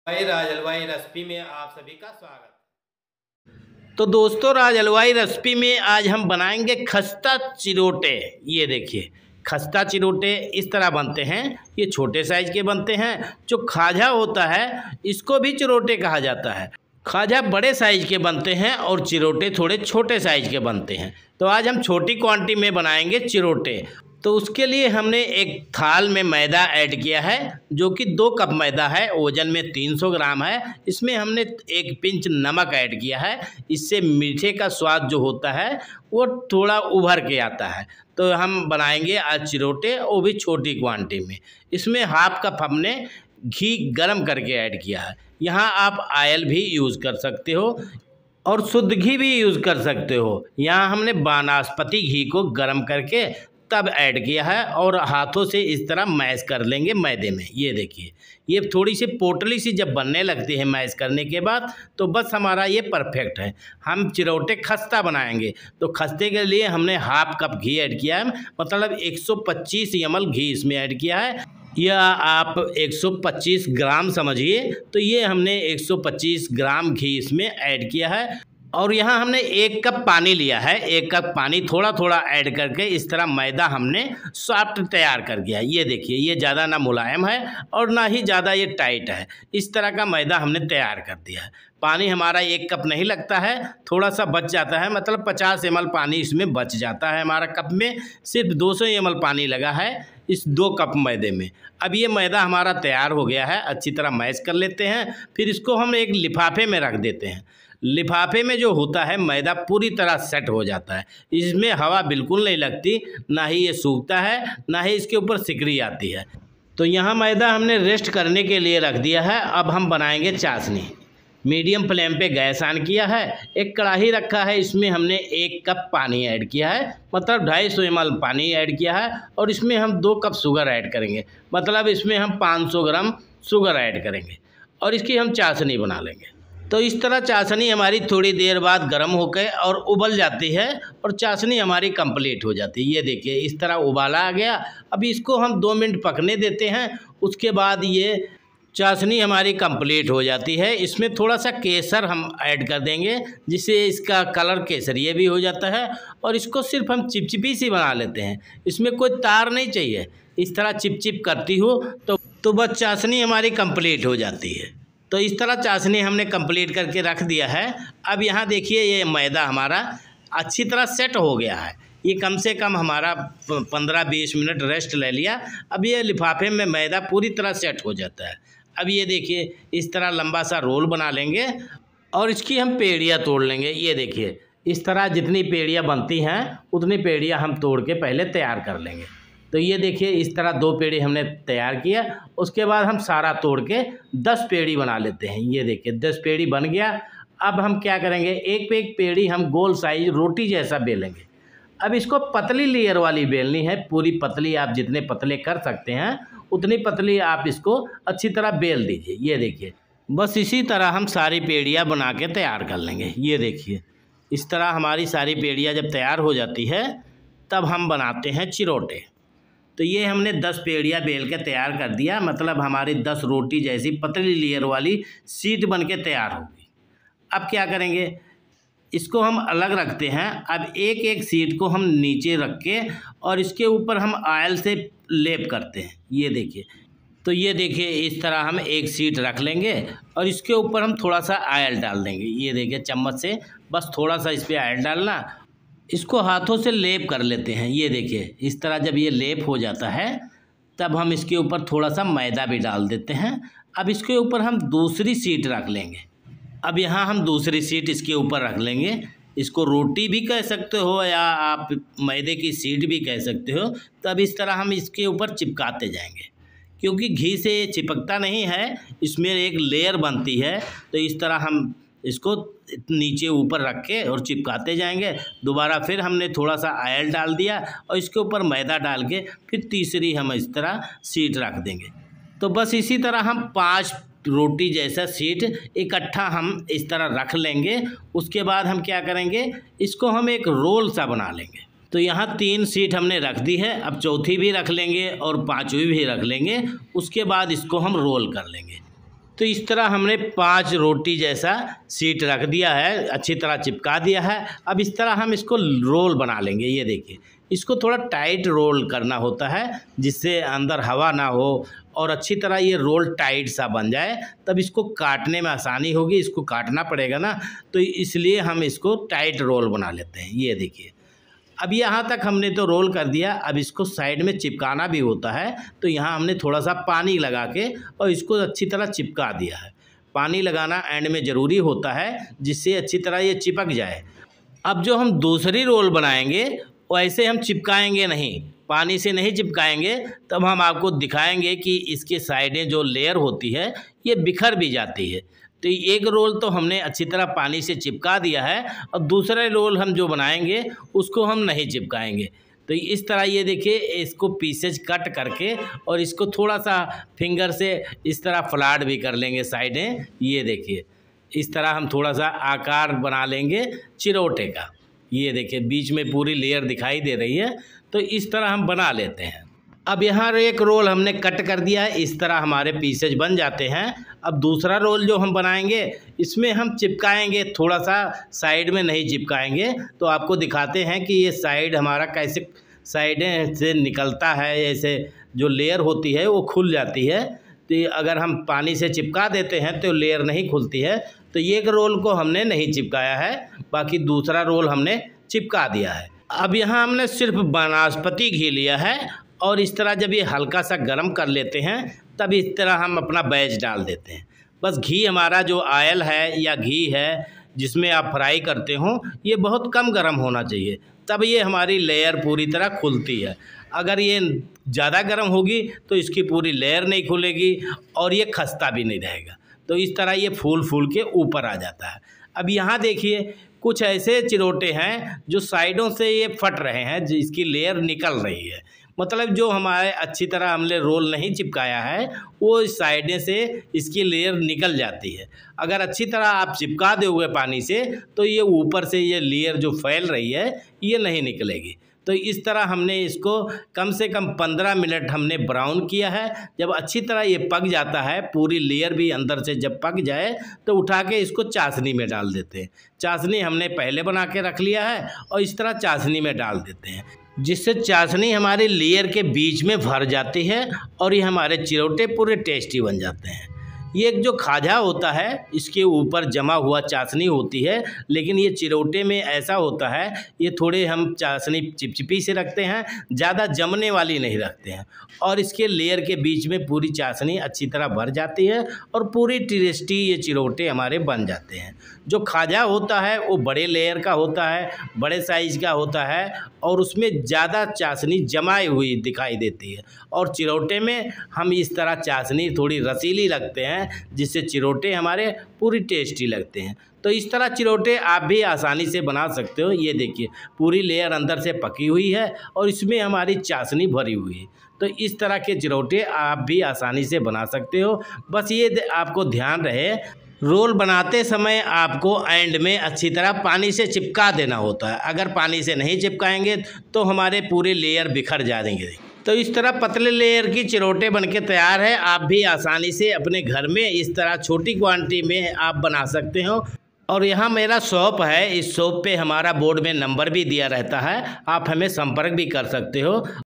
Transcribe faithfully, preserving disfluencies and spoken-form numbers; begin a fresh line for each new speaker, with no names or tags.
भाई राज हलवाई रेसिपी में आप सभी का स्वागत।
तो दोस्तों, राज हलवाई रेसिपी में आज हम बनाएंगे खस्ता चिरोटे। ये देखिए, खस्ता चिरोटे इस तरह बनते हैं। ये छोटे साइज के बनते हैं। जो खाजा होता है इसको भी चिरोटे कहा जाता है। खाजा बड़े साइज के बनते हैं और चिरोटे थोड़े छोटे साइज के बनते हैं। तो आज हम छोटी क्वांटिटी में बनाएंगे चिरोटे। तो उसके लिए हमने एक थाल में मैदा ऐड किया है, जो कि दो कप मैदा है, वज़न में तीन सौ ग्राम है। इसमें हमने एक पिंच नमक ऐड किया है। इससे मीठे का स्वाद जो होता है वो थोड़ा उभर के आता है। तो हम बनाएंगे आज चिरोटे, वो भी छोटी क्वांटिटी में। इसमें हाफ कप हमने घी गरम करके ऐड किया है। यहाँ आप ऑयल भी यूज़ कर सकते हो और शुद्ध घी भी यूज़ कर सकते हो। यहाँ हमने बानास्पति घी को गरम करके तब ऐड किया है और हाथों से इस तरह मैश कर लेंगे मैदे में। ये देखिए, ये थोड़ी सी पोटली सी जब बनने लगती है मैश करने के बाद, तो बस हमारा ये परफेक्ट है। हम चिरोटे खस्ता बनाएंगे, तो खस्ते के लिए हमने हाफ कप घी ऐड किया है, मतलब एक सौ पच्चीस एम एल घी इसमें ऐड किया है, या आप एक सौ पच्चीस ग्राम समझिए। तो ये हमने एक सौ पच्चीस ग्राम घी इसमें ऐड किया है। और यहाँ हमने एक कप पानी लिया है। एक कप पानी थोड़ा थोड़ा ऐड करके इस तरह मैदा हमने सॉफ्ट तैयार कर दिया। ये देखिए, ये ज़्यादा ना मुलायम है और ना ही ज़्यादा ये टाइट है। इस तरह का मैदा हमने तैयार कर दिया है। पानी हमारा एक कप नहीं लगता है, थोड़ा सा बच जाता है, मतलब पचास एम एल पानी इसमें बच जाता है। हमारा कप में सिर्फ दो सौ एम एल पानी लगा है इस दो कप मैदे में। अब ये मैदा हमारा तैयार हो गया है, अच्छी तरह मैश कर लेते हैं। फिर इसको हम एक लिफाफे में रख देते हैं। लिफाफे में जो होता है मैदा पूरी तरह सेट हो जाता है, इसमें हवा बिल्कुल नहीं लगती, ना ही ये सूखता है, ना ही इसके ऊपर सिकड़ी आती है। तो यहाँ मैदा हमने रेस्ट करने के लिए रख दिया है। अब हम बनाएंगे चाशनी। मीडियम फ्लेम पे गैस ऑन किया है। एक कढ़ाई रखा है, इसमें हमने एक कप पानी ऐड किया है, मतलब ढाई सौ एम एल पानी ऐड किया है। और इसमें हम दो कप शुगर ऐड करेंगे, मतलब इसमें हम पाँच सौ ग्राम शुगर ऐड करेंगे और इसकी हम चाशनी बना लेंगे। तो इस तरह चाशनी हमारी थोड़ी देर बाद गर्म होकर और उबल जाती है और चाशनी हमारी कंप्लीट हो जाती है। ये देखिए, इस तरह उबाला आ गया। अब इसको हम दो मिनट पकने देते हैं। उसके बाद ये चाशनी हमारी कंप्लीट हो जाती है। इसमें थोड़ा सा केसर हम ऐड कर देंगे, जिससे इसका कलर केसरिया भी हो जाता है। और इसको सिर्फ हम चिपचिपी सी बना लेते हैं, इसमें कोई तार नहीं चाहिए। इस तरह चिपचिप करती हो तो तो बस चाशनी हमारी कंप्लीट हो जाती है। तो इस तरह चाशनी हमने कंप्लीट करके रख दिया है। अब यहाँ देखिए, ये मैदा हमारा अच्छी तरह सेट हो गया है। ये कम से कम हमारा पंद्रह बीस मिनट रेस्ट ले लिया। अब ये लिफाफे में मैदा पूरी तरह सेट हो जाता है। अब ये देखिए, इस तरह लंबा सा रोल बना लेंगे और इसकी हम पेड़ियाँ तोड़ लेंगे। ये देखिए, इस तरह जितनी पेड़ियाँ बनती हैं उतनी पेड़ियाँ हम तोड़ के पहले तैयार कर लेंगे। तो ये देखिए, इस तरह दो पेड़ी हमने तैयार किया। उसके बाद हम सारा तोड़ के दस पेड़ी बना लेते हैं। ये देखिए, दस पेड़ी बन गया। अब हम क्या करेंगे, एक पे एक पेड़ी हम गोल साइज रोटी जैसा बेलेंगे। अब इसको पतली लेयर वाली बेलनी है, पूरी पतली। आप जितने पतले कर सकते हैं उतनी पतली आप इसको अच्छी तरह बेल दीजिए। ये देखिए, बस इसी तरह हम सारी पेड़ियाँ बना के तैयार कर लेंगे। ये देखिए, इस तरह हमारी सारी पेड़ियाँ जब तैयार हो जाती है तब हम बनाते हैं चिरोटे। तो ये हमने दस पेड़ियाँ बेल के तैयार कर दिया, मतलब हमारी दस रोटी जैसी पतली लेयर वाली सीट बन के तैयार होगी। अब क्या करेंगे, इसको हम अलग रखते हैं। अब एक एक सीट को हम नीचे रख के और इसके ऊपर हम ऑयल से लेप करते हैं। ये देखिए, तो ये देखिए, इस तरह हम एक सीट रख लेंगे और इसके ऊपर हम थोड़ा सा ऑयल डाल देंगे। ये देखिए, चम्मच से बस थोड़ा सा इस पर ऑयल डालना, इसको हाथों से लेप कर लेते हैं। ये देखिए, इस तरह जब ये लेप हो जाता है तब हम इसके ऊपर थोड़ा सा मैदा भी डाल देते हैं। अब इसके ऊपर हम दूसरी सीट रख लेंगे। अब यहाँ हम दूसरी सीट इसके ऊपर रख लेंगे। इसको रोटी भी कह सकते हो या आप मैदे की सीट भी कह सकते हो। तब इस तरह हम इसके ऊपर चिपकाते जाएंगे, क्योंकि घी से चिपकता नहीं है, इसमें एक लेयर बनती है। तो इस तरह हम इसको नीचे ऊपर रख के और चिपकाते जाएंगे। दोबारा फिर हमने थोड़ा सा ऑयल डाल दिया और इसके ऊपर मैदा डाल के फिर तीसरी हम इस तरह सीट रख देंगे। तो बस इसी तरह हम पांच रोटी जैसा सीट इकट्ठा हम इस तरह रख लेंगे। उसके बाद हम क्या करेंगे, इसको हम एक रोल सा बना लेंगे। तो यहाँ तीन सीट हमने रख दी है, अब चौथी भी रख लेंगे और पाँचवीं भी रख लेंगे। उसके बाद इसको हम रोल कर लेंगे। तो तो इस तरह हमने पांच रोटी जैसा सीट रख दिया है, अच्छी तरह चिपका दिया है। अब इस तरह हम इसको रोल बना लेंगे। ये देखिए, इसको थोड़ा टाइट रोल करना होता है जिससे अंदर हवा ना हो और अच्छी तरह ये रोल टाइट सा बन जाए, तब इसको काटने में आसानी होगी। इसको काटना पड़ेगा ना, तो इसलिए हम इसको टाइट रोल बना लेते हैं। ये देखिए, अब यहाँ तक हमने तो रोल कर दिया। अब इसको साइड में चिपकाना भी होता है, तो यहाँ हमने थोड़ा सा पानी लगा के और इसको अच्छी तरह चिपका दिया है। पानी लगाना एंड में ज़रूरी होता है जिससे अच्छी तरह ये चिपक जाए। अब जो हम दूसरी रोल बनाएंगे वैसे हम चिपकाएंगे नहीं, पानी से नहीं चिपकाएंगे। तब हम आपको दिखाएंगे कि इसके साइडें जो लेयर होती है ये बिखर भी जाती है। तो एक रोल तो हमने अच्छी तरह पानी से चिपका दिया है और दूसरा रोल हम जो बनाएंगे उसको हम नहीं चिपकाएंगे। तो इस तरह ये देखिए, इसको पीसेज कट करके और इसको थोड़ा सा फिंगर से इस तरह फ्लैट भी कर लेंगे साइडें। ये देखिए, इस तरह हम थोड़ा सा आकार बना लेंगे चिरोटे का। ये देखिए, बीच में पूरी लेयर दिखाई दे रही है, तो इस तरह हम बना लेते हैं। अब यहाँ एक रोल हमने कट कर दिया है, इस तरह हमारे पीसेज बन जाते हैं। अब दूसरा रोल जो हम बनाएंगे इसमें हम चिपकाएंगे, थोड़ा सा साइड में नहीं चिपकाएंगे। तो आपको दिखाते हैं कि ये साइड हमारा कैसे साइडें से निकलता है। ऐसे जो लेयर होती है वो खुल जाती है। तो अगर हम पानी से चिपका देते हैं तो लेयर नहीं खुलती है। तो एक रोल को हमने नहीं चिपकाया है, बाकी दूसरा रोल हमने चिपका दिया है। अब यहाँ हमने सिर्फ वनस्पति घी लिया है और इस तरह जब ये हल्का सा गर्म कर लेते हैं तब इस तरह हम अपना बैच डाल देते हैं। बस घी हमारा जो ऑयल है या घी है जिसमें आप फ्राई करते हो, ये बहुत कम गर्म होना चाहिए, तब ये हमारी लेयर पूरी तरह खुलती है। अगर ये ज़्यादा गर्म होगी तो इसकी पूरी लेयर नहीं खुलेगी और ये खस्ता भी नहीं रहेगा। तो इस तरह ये फूल फूल के ऊपर आ जाता है। अब यहाँ देखिए, कुछ ऐसे चिरोटे हैं जो साइडों से ये फट रहे हैं, जिसकी लेयर निकल रही है। मतलब जो हमारे अच्छी तरह हमने रोल नहीं चिपकाया है वो साइडें से इसकी लेयर निकल जाती है। अगर अच्छी तरह आप चिपका दोगे पानी से तो ये ऊपर से ये लेयर जो फैल रही है ये नहीं निकलेगी। तो इस तरह हमने इसको कम से कम पंद्रह मिनट हमने ब्राउन किया है। जब अच्छी तरह ये पक जाता है, पूरी लेयर भी अंदर से जब पक जाए तो उठा के इसको चाशनी में डाल देते हैं। चाशनी हमने पहले बना के रख लिया है और इस तरह चाशनी में डाल देते हैं, जिससे चाशनी हमारी लेयर के बीच में भर जाती है और ये हमारे चिरोटे पूरे टेस्टी बन जाते हैं। ये एक जो खाजा होता है इसके ऊपर जमा हुआ चाशनी होती है, लेकिन ये चिरोटे में ऐसा होता है ये थोड़े हम चाशनी चिपचिपी से रखते हैं, ज़्यादा जमने वाली नहीं रखते हैं और इसके लेयर के बीच में पूरी चाशनी अच्छी तरह भर जाती है और पूरी टेस्टी ये चिरोटे हमारे बन जाते हैं। जो खाजा होता है वो बड़े लेयर का होता है, बड़े साइज़ का होता है और उसमें ज़्यादा चाशनी जमाई हुई दिखाई देती है और चिरोटे में हम इस तरह चाशनी थोड़ी रसीली रखते हैं जिससे चिरोटे हमारे पूरी टेस्टी लगते हैं। तो इस तरह चिरोटे आप भी आसानी से बना सकते हो। ये देखिए, पूरी लेयर अंदर से पकी हुई है और इसमें हमारी चाशनी भरी हुई है। तो इस तरह के चिरोटे आप भी आसानी से बना सकते हो। बस ये आपको ध्यान रहे, रोल बनाते समय आपको एंड में अच्छी तरह पानी से चिपका देना होता है। अगर पानी से नहीं चिपकाएंगे तो हमारे पूरे लेयर बिखर जाएंगे। तो इस तरह पतले लेयर की चिरोटे बनके तैयार है। आप भी आसानी से अपने घर में इस तरह छोटी क्वांटिटी में आप बना सकते हो। और यहाँ मेरा शॉप है, इस शॉप पे हमारा बोर्ड में नंबर भी दिया रहता है, आप हमें संपर्क भी कर सकते हो।